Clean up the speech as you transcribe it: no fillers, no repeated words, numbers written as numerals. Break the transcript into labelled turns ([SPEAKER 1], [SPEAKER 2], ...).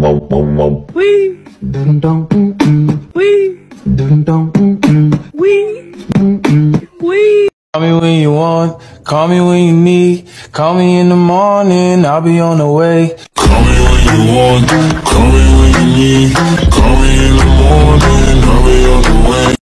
[SPEAKER 1] Call me when you want, call me when you need. Call me in the morning, I'll be on the way.
[SPEAKER 2] Call me when you want, call me when you need. Call me in the morning, I'll be on the way.